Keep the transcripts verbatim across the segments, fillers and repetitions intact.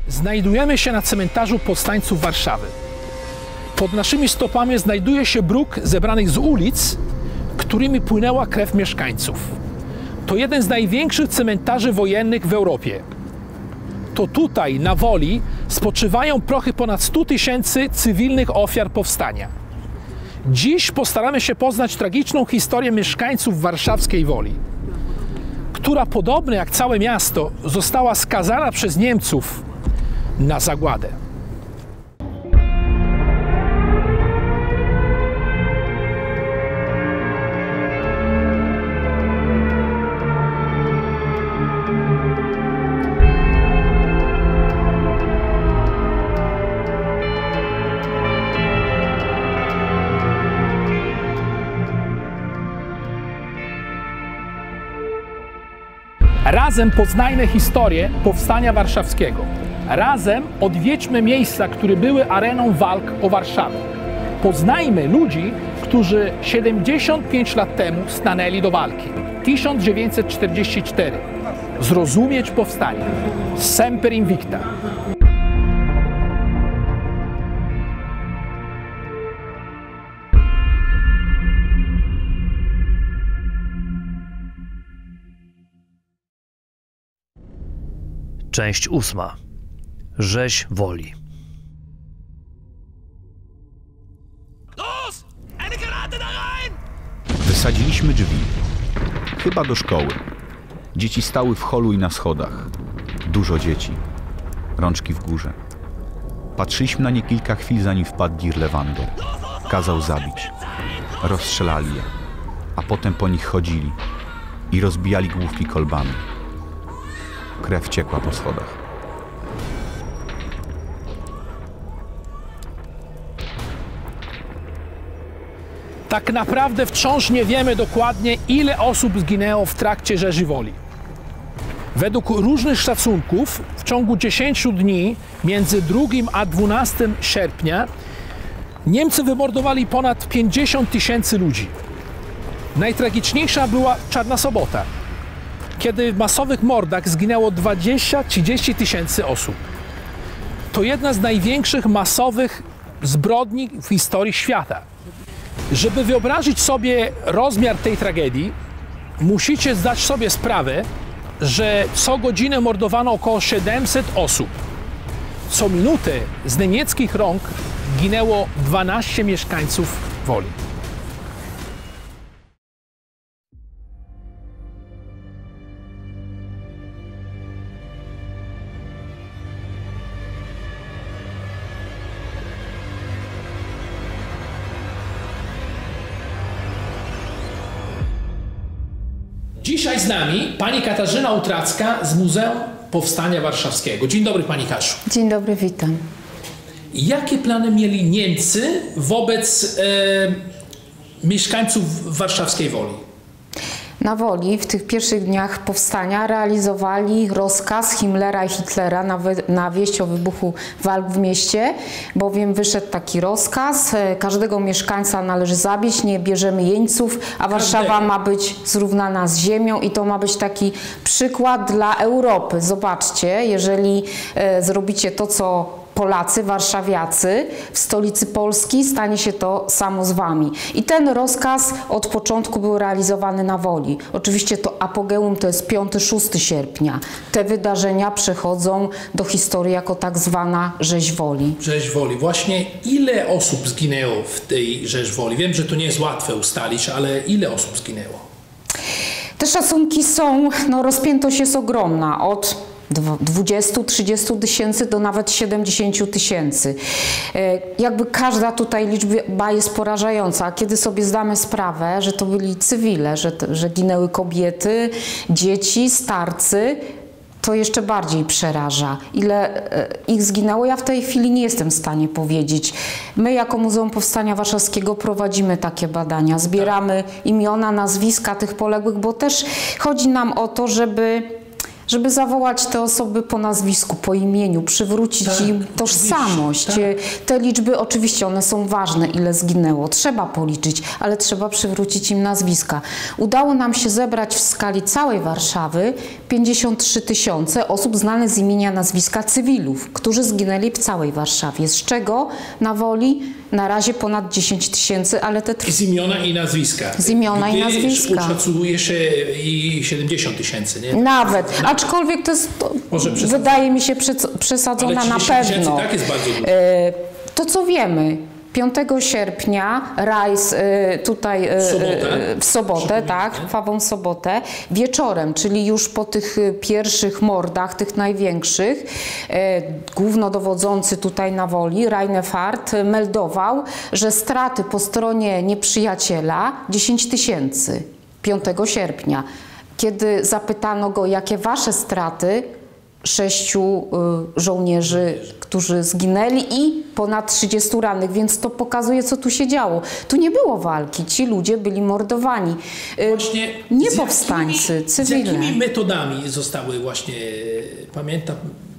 Znajdujemy się na cmentarzu powstańców Warszawy. Pod naszymi stopami znajduje się bruk zebranych z ulic, którymi płynęła krew mieszkańców. To jeden z największych cmentarzy wojennych w Europie. To tutaj, na Woli, spoczywają prochy ponad stu tysięcy cywilnych ofiar powstania. Dziś postaramy się poznać tragiczną historię mieszkańców warszawskiej Woli, która, podobnie jak całe miasto, została skazana przez Niemców na zagładę. Razem poznajmy historię powstania warszawskiego. Razem odwiedźmy miejsca, które były areną walk o Warszawę. Poznajmy ludzi, którzy siedemdziesiąt pięć lat temu stanęli do walki. tysiąc dziewięćset czterdziesty czwarty. Zrozumieć powstanie. Semper Invicta. Część ósma. Rzeź Woli. Wysadziliśmy drzwi. Chyba do szkoły. Dzieci stały w holu i na schodach. Dużo dzieci. Rączki w górze. Patrzyliśmy na nie kilka chwil, zanim wpadł Dirlewander. Kazał zabić. Rozstrzelali je. A potem po nich chodzili. I rozbijali główki kolbami. Krew ciekła po schodach. Tak naprawdę wciąż nie wiemy dokładnie, ile osób zginęło w trakcie Rzezi Woli. Według różnych szacunków w ciągu dziesięciu dni między drugim a dwunastym sierpnia Niemcy wymordowali ponad pięćdziesiąt tysięcy ludzi. Najtragiczniejsza była Czarna Sobota, kiedy w masowych mordach zginęło dwadzieścia do trzydziestu tysięcy osób. To jedna z największych masowych zbrodni w historii świata. Żeby wyobrazić sobie rozmiar tej tragedii, musicie zdać sobie sprawę, że co godzinę mordowano około siedemset osób. Co minutę z niemieckich rąk ginęło dwanaście mieszkańców Woli. Dzisiaj z nami pani Katarzyna Utracka z Muzeum Powstania Warszawskiego. Dzień dobry, pani Kasiu. Dzień dobry, witam. Jakie plany mieli Niemcy wobec e, mieszkańców warszawskiej Woli? Na Woli w tych pierwszych dniach powstania realizowali rozkaz Himmlera i Hitlera na, wy, na wieść o wybuchu walk w mieście, bowiem wyszedł taki rozkaz, każdego mieszkańca należy zabić, nie bierzemy jeńców, a Warszawa ma być zrównana z ziemią i to ma być taki przykład dla Europy. Zobaczcie, jeżeli e, zrobicie to, co Polacy, warszawiacy w stolicy Polski, stanie się to samo z wami. I ten rozkaz od początku był realizowany na Woli. Oczywiście to apogeum to jest piąty szósty sierpnia. Te wydarzenia przechodzą do historii jako tak zwana Rzeź Woli. Rzeź Woli. Właśnie ile osób zginęło w tej Rzeź Woli? Wiem, że to nie jest łatwe ustalić, ale ile osób zginęło? Te szacunki są, no rozpiętość jest ogromna. Od dwudziestu do trzydziestu tysięcy do nawet siedemdziesięciu tysięcy. Jakby każda tutaj liczba jest porażająca, a kiedy sobie zdamy sprawę, że to byli cywile, że, że ginęły kobiety, dzieci, starcy, to jeszcze bardziej przeraża. Ile ich zginęło, ja w tej chwili nie jestem w stanie powiedzieć. My jako Muzeum Powstania Warszawskiego prowadzimy takie badania, zbieramy imiona, nazwiska tych poległych, bo też chodzi nam o to, żeby żeby zawołać te osoby po nazwisku, po imieniu, przywrócić Tak, im tożsamość. tak. Te liczby oczywiście one są ważne, ile zginęło, trzeba policzyć, ale trzeba przywrócić im nazwiska. Udało nam się zebrać w skali całej Warszawy pięćdziesiąt trzy tysiące osób znanych z imienia, nazwiska cywilów, którzy zginęli w całej Warszawie, z czego na Woli na razie ponad dziesięć tysięcy, ale te Z imiona i nazwiska. Z imiona i nazwiska. Uszacuje się i siedemdziesiąt tysięcy, nie? Nawet, aczkolwiek to jest, to Może przesadzone. wydaje mi się przesadzona Ale na trzydzieści tysięcy pewno. tak jest bardzo dużo. E, To co wiemy, piątego sierpnia rajs e, tutaj e, W sobotę. e, w sobotę, tak, w Pawą sobotę, wieczorem, czyli już po tych e, pierwszych mordach, tych największych, e, głównodowodzący tutaj na Woli, Reinefart, e, meldował, że straty po stronie nieprzyjaciela dziesięć tysięcy piątego sierpnia. Kiedy zapytano go, jakie wasze straty, sześciu y, żołnierzy, którzy zginęli i ponad trzydziestu rannych, więc to pokazuje, co tu się działo. Tu nie było walki, ci ludzie byli mordowani. Y, Właśnie nie z powstańcy, jakimi, cywile. Z jakimi metodami zostały właśnie, pamięta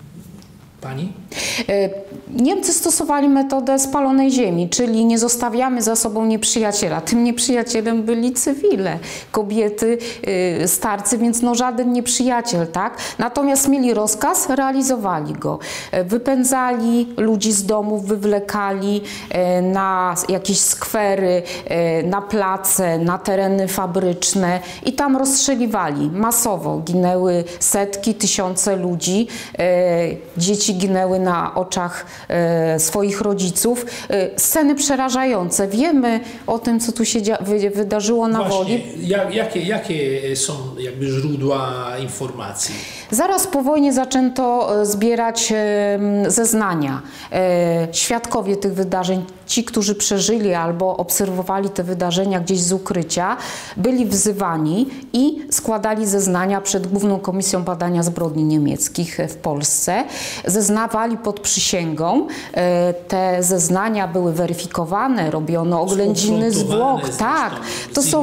pani? Y, Niemcy stosowali metodę spalonej ziemi, czyli nie zostawiamy za sobą nieprzyjaciela. Tym nieprzyjacielem byli cywile, kobiety, y, starcy, więc no żaden nieprzyjaciel, tak? Natomiast mieli rozkaz, realizowali go. Y, Wypędzali ludzi z domów, wywlekali y, na jakieś skwery, y, na place, na tereny fabryczne i tam rozstrzeliwali masowo. Ginęły setki, tysiące ludzi. Y, Dzieci ginęły na oczach e, swoich rodziców. E, sceny przerażające. Wiemy o tym, co tu się wy wydarzyło na Właśnie, Woli. Ja, jakie, jakie są jakby źródła informacji? Zaraz po wojnie zaczęto e, zbierać e, zeznania. E, świadkowie tych wydarzeń, ci, którzy przeżyli albo obserwowali te wydarzenia gdzieś z ukrycia, byli wzywani i składali zeznania przed Główną Komisją Badania Zbrodni Niemieckich w Polsce. Zeznawali pod przysięgą. E, te zeznania były weryfikowane, robiono oględziny zwłok. Tak, to są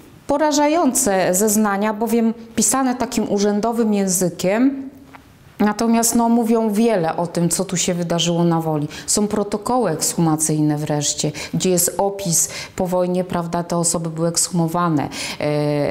porażające zeznania, bowiem pisane takim urzędowym językiem. Natomiast no, mówią wiele o tym, co tu się wydarzyło na Woli. Są protokoły ekshumacyjne wreszcie, gdzie jest opis po wojnie, prawda, te osoby były ekshumowane. E,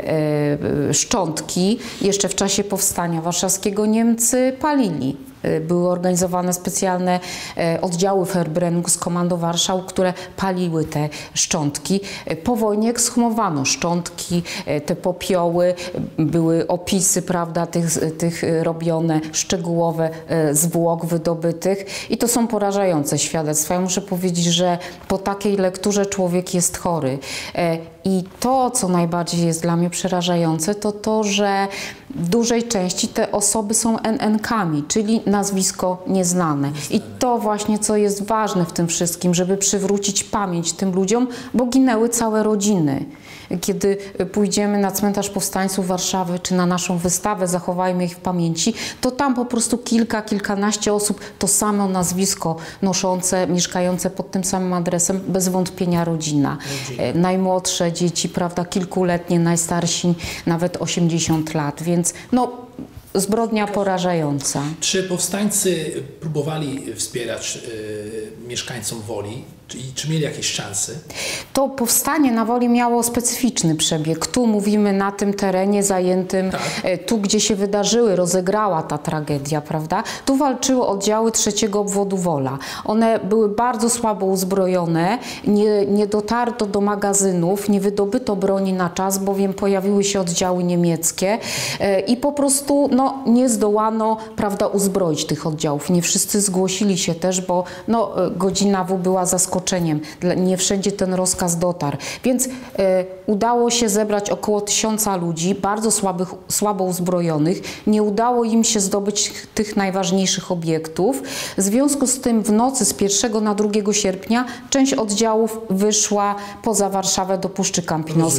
e, szczątki jeszcze w czasie powstania warszawskiego Niemcy palili. Były organizowane specjalne oddziały Verbrenung z Komando Warszał, które paliły te szczątki. Po wojnie ekshumowano szczątki, te popioły, były opisy, prawda, tych, tych robione, szczegółowe zwłok wydobytych i to są porażające świadectwa. Ja muszę powiedzieć, że po takiej lekturze człowiek jest chory. I to, co najbardziej jest dla mnie przerażające, to to, że w dużej części te osoby są en en kami, czyli nazwisko nieznane. I to właśnie, co jest ważne w tym wszystkim, żeby przywrócić pamięć tym ludziom, bo ginęły całe rodziny. Kiedy pójdziemy na cmentarz powstańców Warszawy, czy na naszą wystawę Zachowajmy ich w pamięci, to tam po prostu kilka, kilkanaście osób, to samo nazwisko noszące, mieszkające pod tym samym adresem, bez wątpienia rodzina. rodzina. Najmłodsze dzieci, prawda, kilkuletnie, najstarsi nawet osiemdziesiąt lat, więc no zbrodnia porażająca. Czy powstańcy próbowali wspierać y, mieszkańcom Woli? Czy, czy mieli jakieś szanse? To powstanie na Woli miało specyficzny przebieg. Tu mówimy na tym terenie zajętym, tak. Tu gdzie się wydarzyły, rozegrała ta tragedia, prawda? Tu walczyły oddziały trzeciego obwodu Wola. One były bardzo słabo uzbrojone, nie, nie dotarto do magazynów, nie wydobyto broni na czas, bowiem pojawiły się oddziały niemieckie i po prostu no, nie zdołano, prawda, uzbroić tych oddziałów. Nie wszyscy zgłosili się też, bo no, godzina W była zaskoczona. Nie wszędzie ten rozkaz dotarł. Więc y, udało się zebrać około tysiąca ludzi, bardzo słabych, słabo uzbrojonych. Nie udało im się zdobyć tych najważniejszych obiektów. W związku z tym w nocy z pierwszego na drugiego sierpnia część oddziałów wyszła poza Warszawę do Puszczy Kampinoskiej.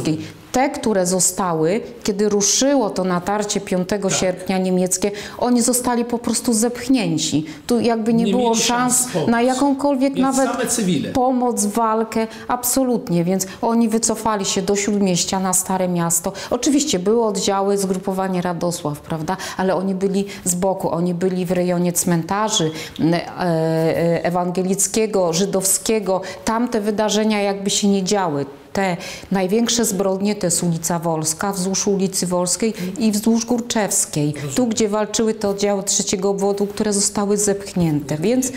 Te, które zostały, kiedy ruszyło to natarcie piątego sierpnia niemieckie, oni zostali po prostu zepchnięci. Tu jakby nie, Nie było mieli szans szans pomóc. na jakąkolwiek Więc nawet same cywile. pomoc, walkę. Absolutnie. Więc oni wycofali się do Śródmieścia na Stare Miasto. Oczywiście były oddziały, zgrupowanie Radosław, prawda? Ale oni byli z boku. Oni byli w rejonie cmentarzy e, ewangelickiego, żydowskiego. Tamte wydarzenia jakby się nie działy. Te największe zbrodnie to jest ulica Wolska, wzdłuż ulicy Wolskiej i wzdłuż Górczewskiej. Tu, gdzie walczyły te oddziały trzeciego obwodu, które zostały zepchnięte. Więc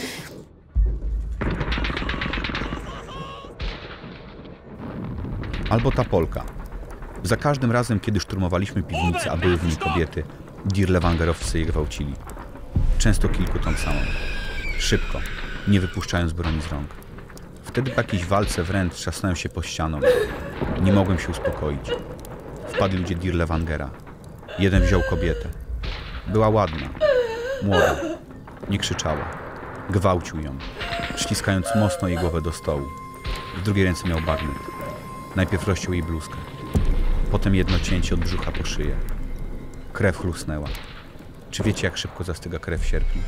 Albo ta Polka. Za każdym razem, kiedy szturmowaliśmy piwnicę, a były w niej kobiety, dirlewangerowcy je gwałcili. Często kilku tą samą. Szybko, nie wypuszczając broni z rąk. Wtedy po jakiejś walce wręcz trzasnąłem się po ścianą. Nie mogłem się uspokoić. Wpadli ludzie dirlewangera. Jeden wziął kobietę. Była ładna, młoda, nie krzyczała. Gwałcił ją, ściskając mocno jej głowę do stołu. W drugiej ręce miał bagnet. Najpierw rozciął jej bluzkę. Potem jedno cięcie od brzucha po szyję. Krew chlusnęła. Czy wiecie, jak szybko zastyga krew w sierpniu?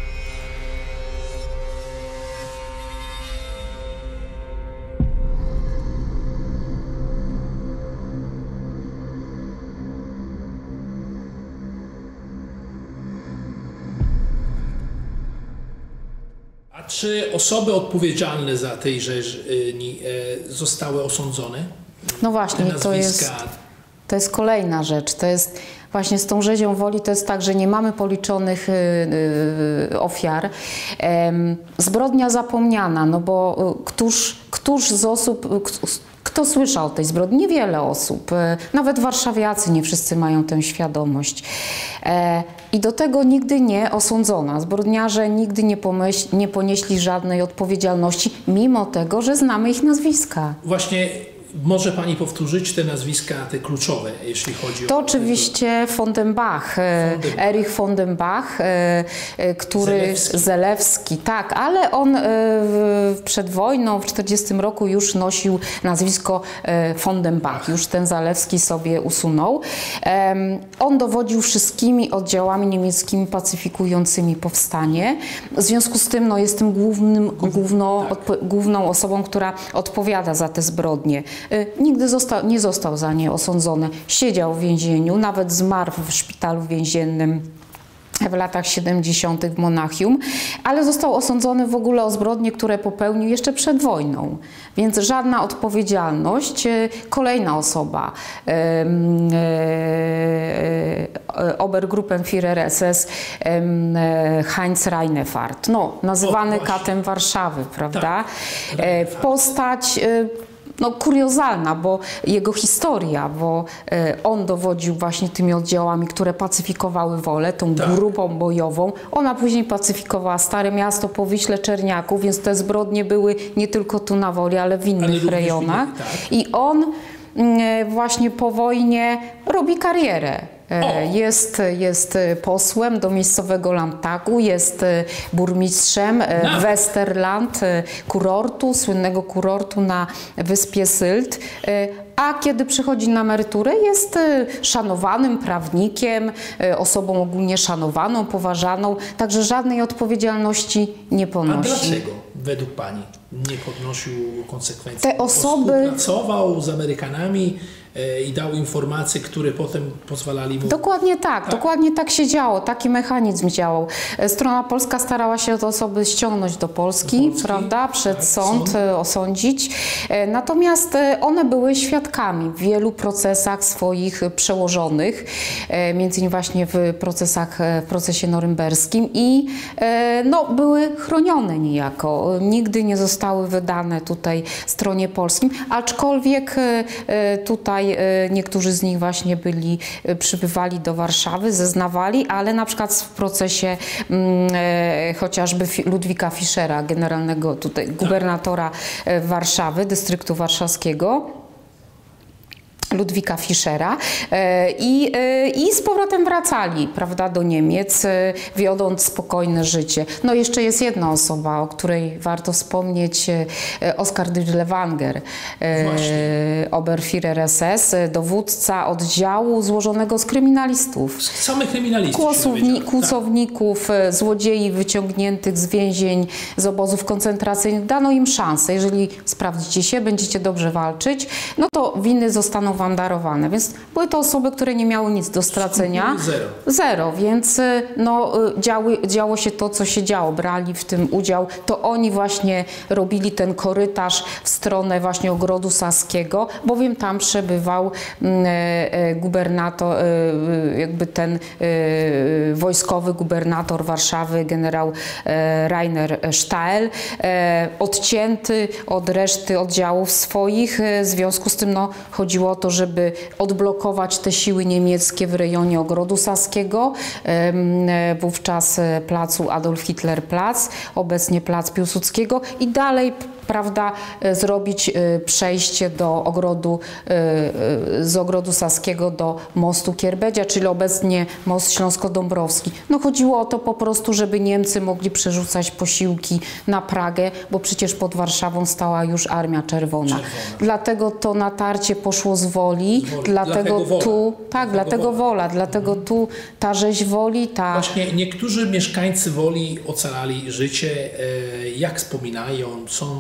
A czy osoby odpowiedzialne za tej rzeźni e, zostały osądzone? no właśnie, Te to jest, nazwiska. to jest kolejna rzecz. To jest właśnie z tą rzezią Woli to jest tak, że nie mamy policzonych y, y, ofiar. Em, zbrodnia zapomniana, no bo y, któż, któż z osób... Y, Kto słyszał o tej zbrodni? Niewiele osób. Nawet warszawiacy nie wszyscy mają tę świadomość. I do tego nigdy nie osądzona. Zbrodniarze nigdy nie, pomyśl, nie ponieśli żadnej odpowiedzialności, mimo tego, że znamy ich nazwiska. Właśnie może Pani powtórzyć te nazwiska, te kluczowe, jeśli chodzi o... To oczywiście von den Bach, Erich von den Bach, który Zelewski. Zelewski, tak, ale on przed wojną w czterdziestym roku już nosił nazwisko von den Bach, już ten Zalewski sobie usunął. On dowodził wszystkimi oddziałami niemieckimi pacyfikującymi powstanie. W związku z tym no, jest tym głównym, główno, odpo, główną osobą, która odpowiada za te zbrodnie. Nigdy został, nie został za nie osądzony. Siedział w więzieniu, nawet zmarł w szpitalu więziennym w latach siedemdziesiątych w Monachium, ale został osądzony w ogóle o zbrodnie, które popełnił jeszcze przed wojną. Więc żadna odpowiedzialność. Kolejna osoba, Obergruppenführer S S Heinz Reinefart, no, nazywany o, katem Warszawy, prawda? Tak. Postać no, kuriozalna, bo jego historia, bo e, on dowodził właśnie tymi oddziałami, które pacyfikowały Wolę, tą tak. grupą bojową. Ona później pacyfikowała Stare Miasto po Wiśle Czerniaków, więc te zbrodnie były nie tylko tu na Woli, ale w innych ale rejonach. Innych, tak. I on e, właśnie po wojnie robi karierę. Jest, jest posłem do miejscowego Landtagu, jest burmistrzem no. Westerland, kurortu, słynnego kurortu na wyspie Sylt. A kiedy przychodzi na emeryturę, jest szanowanym prawnikiem, osobą ogólnie szanowaną, poważaną, także żadnej odpowiedzialności nie ponosi. A dlaczego według Pani nie podnosił konsekwencji? Te osoby... Współpracował z Amerykanami i dał informacje, które potem pozwalali mu... Dokładnie tak, tak, dokładnie tak się działo, taki mechanizm działał. Strona polska starała się te osoby ściągnąć do Polski, do Polski prawda, przed tak, sąd, sąd osądzić. Natomiast one były świadkami w wielu procesach swoich przełożonych, między innymi właśnie w procesach, w procesie norymberskim i no, były chronione niejako. Nigdy nie zostały wydane tutaj stronie polskim, aczkolwiek tutaj niektórzy z nich właśnie byli, przybywali do Warszawy, zeznawali, ale na przykład w procesie e, chociażby Ludwika Fischera, generalnego tutaj gubernatora Warszawy, dystryktu warszawskiego, Ludwika Fischera i, i z powrotem wracali, prawda, do Niemiec, wiodąc spokojne życie. No jeszcze jest jedna osoba, o której warto wspomnieć, Oskar Dirlewanger, Oberführer S S, dowódca oddziału złożonego z kryminalistów. Samych kryminalistów. Kłosowni, kłusowników, tak. Złodziei wyciągniętych z więzień, z obozów koncentracyjnych. Dano im szansę. Jeżeli sprawdzicie się, będziecie dobrze walczyć, no to winy zostaną wam darowane. Więc były to osoby, które nie miały nic do stracenia. Zero. Zero, więc no, działy, działo się to, co się działo. Brali w tym udział. To oni właśnie robili ten korytarz w stronę właśnie Ogrodu Saskiego, bowiem tam przebywał gubernator, jakby ten wojskowy gubernator Warszawy, generał Rainer Stael, odcięty od reszty oddziałów swoich. W związku z tym no, chodziło o to, żeby odblokować te siły niemieckie w rejonie Ogrodu Saskiego, wówczas placu Adolf Hitler Platz, obecnie plac Piłsudskiego i dalej, prawda, zrobić przejście do ogrodu, z Ogrodu Saskiego do mostu Kierbedzia, czyli obecnie most Śląsko-Dąbrowski. No chodziło o to po prostu, żeby Niemcy mogli przerzucać posiłki na Pragę, bo przecież pod Warszawą stała już Armia Czerwona. Czerwona. Dlatego to natarcie poszło z woli, z woli. dlatego, dlatego tu, wola. tak, dlatego, dlatego wola, wola. dlatego mhm. tu ta rzeź Woli, ta... Właśnie niektórzy mieszkańcy Woli ocalali życie, jak wspominają, są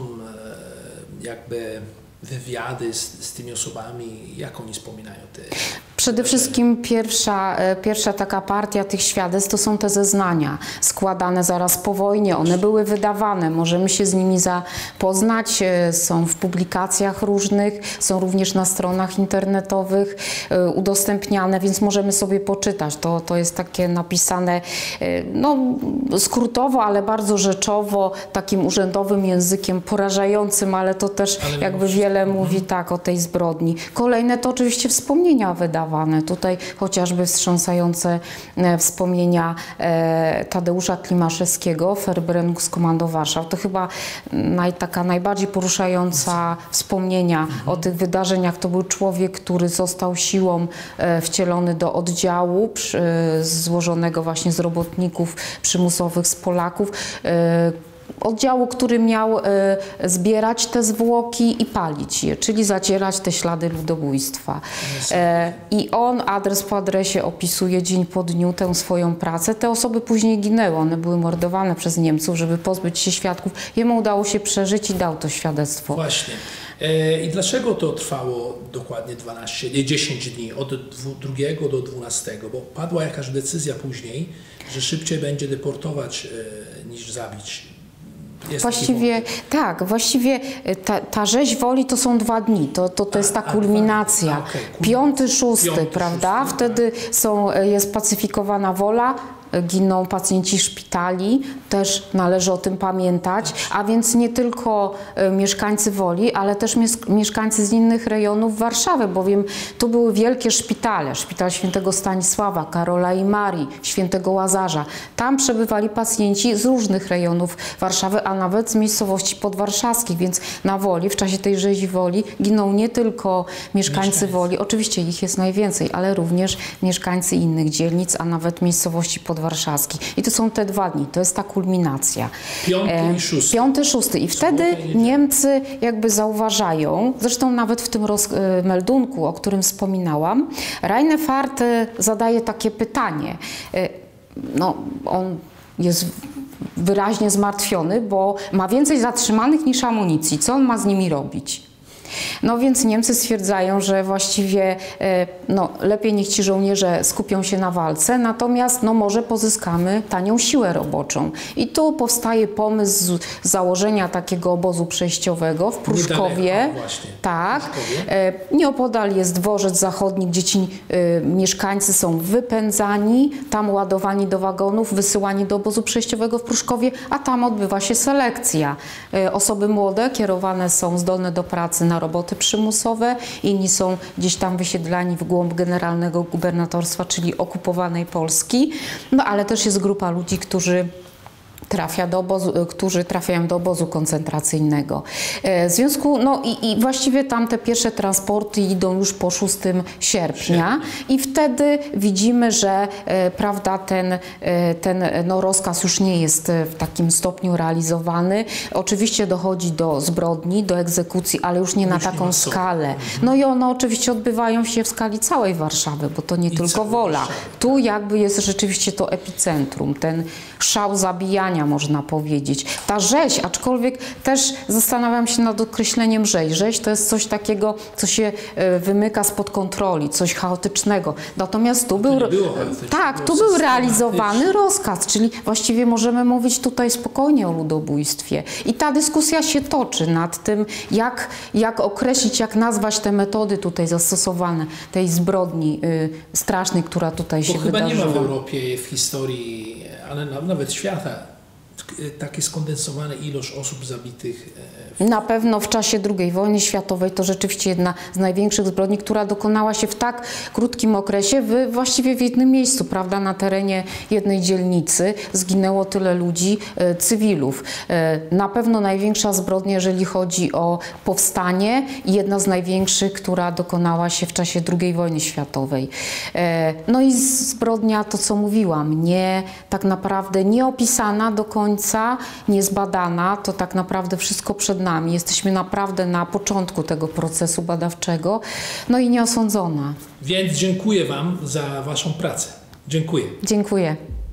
jakby wywiady z, z tymi osobami, jak oni wspominają te... Przede wszystkim pierwsza, pierwsza taka partia tych świadectw to są te zeznania składane zaraz po wojnie. One były wydawane, możemy się z nimi zapoznać, są w publikacjach różnych, są również na stronach internetowych udostępniane, więc możemy sobie poczytać. To, to jest takie napisane no, skrótowo, ale bardzo rzeczowo, takim urzędowym językiem porażającym, ale to też ale jakby wiele mówi tak o tej zbrodni. Kolejne to oczywiście wspomnienia wydawane. Tutaj chociażby wstrząsające wspomnienia e, Tadeusza Klimaszewskiego, Verbrenungskommando Warszał. To chyba naj, taka najbardziej poruszająca wspomnienia mhm. o tych wydarzeniach. To był człowiek, który został siłą e, wcielony do oddziału przy, e, złożonego właśnie z robotników przymusowych, z Polaków. E, Oddziału, który miał e, zbierać te zwłoki i palić je, czyli zacierać te ślady ludobójstwa. E, I on adres po adresie opisuje dzień po dniu tę swoją pracę. Te osoby później ginęły, one były mordowane przez Niemców, żeby pozbyć się świadków. Jemu udało się przeżyć i dał to świadectwo. Właśnie. E, I dlaczego to trwało dokładnie dwanaście, dziesięć dni, od drugiego do dwunastego? Bo padła jakaś decyzja później, że szybciej będzie deportować e, niż zabić. Jest właściwie tak, właściwie ta, ta rzeź Woli to są dwa dni, to, to, to jest ta kulminacja. A, okay, Piąty, szósty, Piąty, prawda? Szósty, Wtedy tak. są, jest pacyfikowana Wola, giną pacjenci szpitali, też należy o tym pamiętać, a więc nie tylko mieszkańcy Woli, ale też mieszkańcy z innych rejonów Warszawy, bowiem tu były wielkie szpitale, szpital Świętego Stanisława, Karola i Marii, Świętego Łazarza. Tam przebywali pacjenci z różnych rejonów Warszawy, a nawet z miejscowości podwarszawskich, więc na Woli, w czasie tej rzezi Woli giną nie tylko mieszkańcy Mieszkańcy. Woli, oczywiście ich jest najwięcej, ale również mieszkańcy innych dzielnic, a nawet miejscowości podwarszawskich. Warszawskich. I to są te dwa dni, to jest ta kulminacja. Piąty e, i szósty. Piąty, szósty. I wtedy Niemcy jakby zauważają, zresztą nawet w tym roz, e, meldunku, o którym wspominałam, Reinefart e, zadaje takie pytanie. E, no, on jest wyraźnie zmartwiony, bo ma więcej zatrzymanych niż amunicji. Co on ma z nimi robić? No więc Niemcy stwierdzają, że właściwie no, lepiej niech ci żołnierze skupią się na walce, natomiast no, może pozyskamy tanią siłę roboczą. I tu powstaje pomysł założenia takiego obozu przejściowego w Pruszkowie. Właśnie. Tak. Pruszkowie. Nieopodal jest dworzec zachodni, gdzie ci y, mieszkańcy są wypędzani, tam ładowani do wagonów, wysyłani do obozu przejściowego w Pruszkowie, a tam odbywa się selekcja. Y, osoby młode kierowane są zdolne do pracy na roboty przymusowe, inni są gdzieś tam wysiedlani w głąb generalnego gubernatorstwa, czyli okupowanej Polski, no ale też jest grupa ludzi, którzy trafia do obozu, którzy trafiają do obozu koncentracyjnego. W związku, no i, i właściwie tam te pierwsze transporty idą już po szóstego sierpnia i wtedy widzimy, że e, prawda, ten, e, ten no, rozkaz już nie jest w takim stopniu realizowany. Oczywiście dochodzi do zbrodni, do egzekucji, ale już nie na taką skalę. No i one oczywiście odbywają się w skali całej Warszawy, bo to nie I tylko Wola. Warszawy. Tu jakby jest rzeczywiście to epicentrum, ten szał zabijania, można powiedzieć. Ta rzeź, aczkolwiek też zastanawiam się nad określeniem rzeź. Rzeź to jest coś takiego, co się wymyka spod kontroli, coś chaotycznego. Natomiast tu był, tak, tu był realizowany rozkaz, czyli właściwie możemy mówić tutaj spokojnie o ludobójstwie. I ta dyskusja się toczy nad tym, jak, jak określić, jak nazwać te metody tutaj zastosowane, tej zbrodni y, strasznej, która tutaj się Bo wydarzyła. Chyba nie ma w Europie, w historii, ale nawet świata, takie skondensowane ilość osób zabitych. Na pewno w czasie drugiej wojny światowej to rzeczywiście jedna z największych zbrodni, która dokonała się w tak krótkim okresie, w, właściwie w jednym miejscu, prawda, na terenie jednej dzielnicy zginęło tyle ludzi, e, cywilów. E, na pewno największa zbrodnia, jeżeli chodzi o powstanie i jedna z największych, która dokonała się w czasie drugiej wojny światowej. E, no i zbrodnia, to co mówiłam, nie tak naprawdę nieopisana do końca, niezbadana, to tak naprawdę wszystko przed nami. Jesteśmy naprawdę na początku tego procesu badawczego, no i nieosądzona. Więc dziękuję Wam za Waszą pracę. Dziękuję. Dziękuję.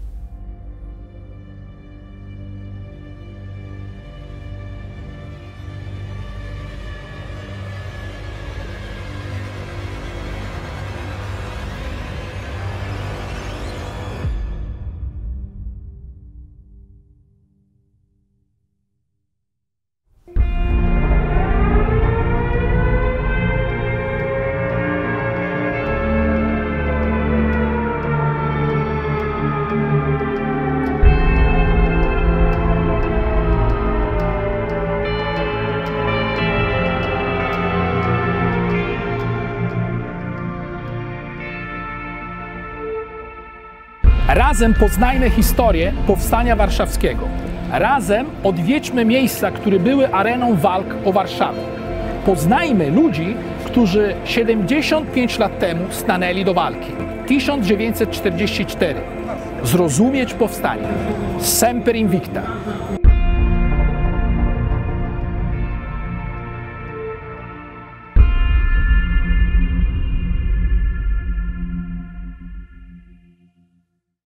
Razem poznajmy historię Powstania Warszawskiego. Razem odwiedźmy miejsca, które były areną walk o Warszawę. Poznajmy ludzi, którzy siedemdziesiąt pięć lat temu stanęli do walki. tysiąc dziewięćset czterdziesty czwarty. Zrozumieć powstanie. Semper Invicta.